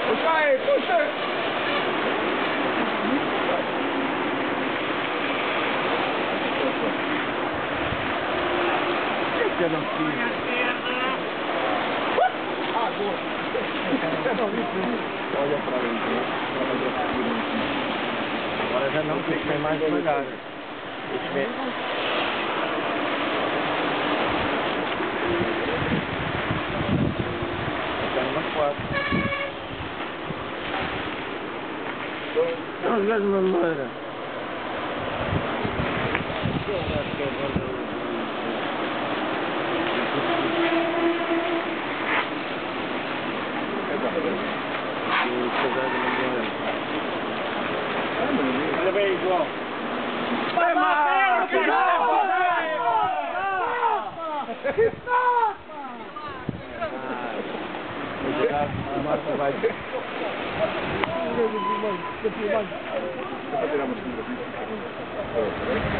Puxai, puxa! Eu não fiz. Ah, boa. Olha para ele, agora já não, tem que ser mais devagar. Deixa eu ver. Está umas 4. Não, os gajos de madeira. Olha bem, João. Vai, Marcelo! Vai!